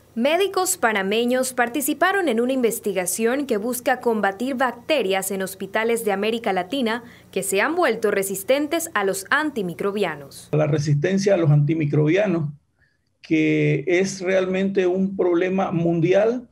Médicos panameños participaron en una investigación que busca combatir bacterias en hospitales de América Latina que se han vuelto resistentes a los antimicrobianos. La resistencia a los antimicrobianos, que es realmente un problema mundial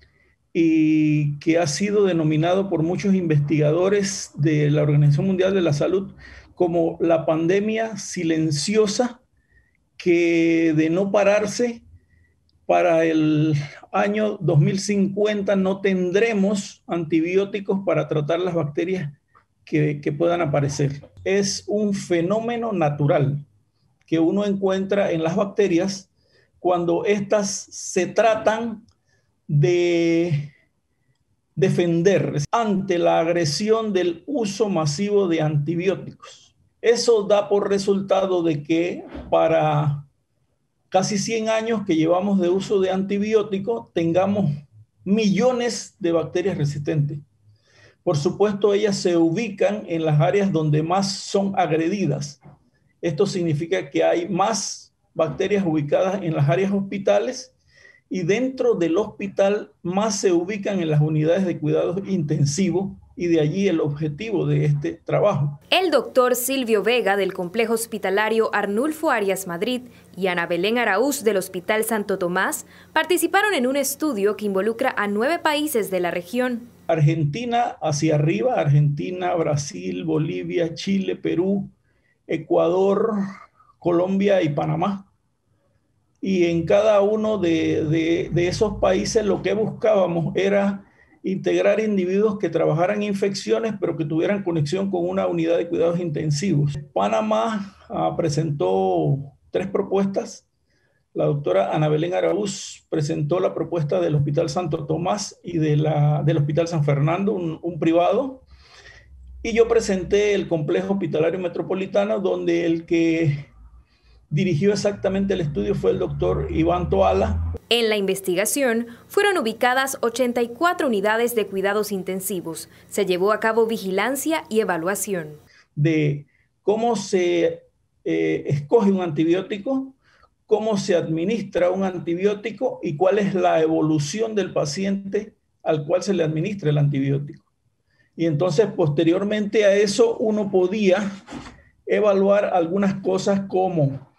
y que ha sido denominado por muchos investigadores de la Organización Mundial de la Salud como la pandemia silenciosa que, de no pararse, para el año 2050 no tendremos antibióticos para tratar las bacterias que puedan aparecer. Es un fenómeno natural que uno encuentra en las bacterias cuando éstas se tratan de defender ante la agresión del uso masivo de antibióticos. Eso da por resultado de que para casi 100 años que llevamos de uso de antibióticos, tengamos millones de bacterias resistentes. Por supuesto, ellas se ubican en las áreas donde más son agredidas. Esto significa que hay más bacterias ubicadas en las áreas hospitales y dentro del hospital más se ubican en las unidades de cuidados intensivos, y de allí el objetivo de este trabajo. El doctor Silvio Vega del Complejo Hospitalario Arnulfo Arias Madrid y Ana Belén Araúz del Hospital Santo Tomás participaron en un estudio que involucra a 9 países de la región. Argentina hacia arriba, Argentina, Brasil, Bolivia, Chile, Perú, Ecuador, Colombia y Panamá. Y en cada uno de esos países lo que buscábamos era integrar individuos que trabajaran infecciones, pero que tuvieran conexión con una unidad de cuidados intensivos. Panamá presentó 3 propuestas. La doctora Ana Belén Araúz presentó la propuesta del Hospital Santo Tomás y del Hospital San Fernando, un privado. Y yo presenté el Complejo Hospitalario Metropolitano, donde el que dirigió exactamente el estudio fue el doctor Iván Toala. En la investigación fueron ubicadas 84 unidades de cuidados intensivos. Se llevó a cabo vigilancia y evaluación. De cómo se escoge un antibiótico, cómo se administra un antibiótico y cuál es la evolución del paciente al cual se le administra el antibiótico. Y entonces, posteriormente a eso, uno podía evaluar algunas cosas como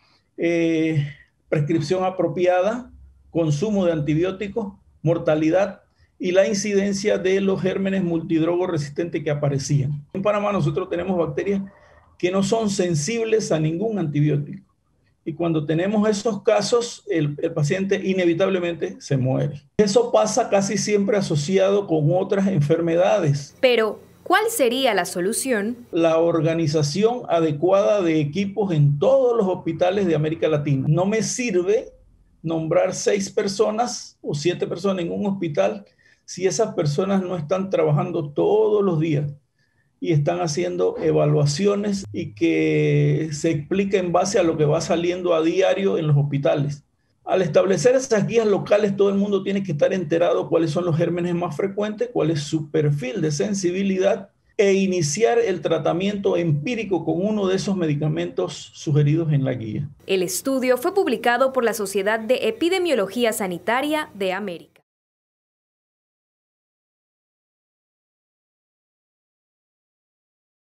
prescripción apropiada, consumo de antibióticos, mortalidad y la incidencia de los gérmenes multidrogos resistentes que aparecían. En Panamá nosotros tenemos bacterias que no son sensibles a ningún antibiótico. Y cuando tenemos esos casos, el paciente inevitablemente se muere. Eso pasa casi siempre asociado con otras enfermedades. Pero, ¿cuál sería la solución? La organización adecuada de equipos en todos los hospitales de América Latina. No me sirve nombrar 6 personas o 7 personas en un hospital si esas personas no están trabajando todos los días y están haciendo evaluaciones y que se explica en base a lo que va saliendo a diario en los hospitales. Al establecer esas guías locales, todo el mundo tiene que estar enterado cuáles son los gérmenes más frecuentes, cuál es su perfil de sensibilidad e iniciar el tratamiento empírico con uno de esos medicamentos sugeridos en la guía. El estudio fue publicado por la Sociedad de Epidemiología Sanitaria de América.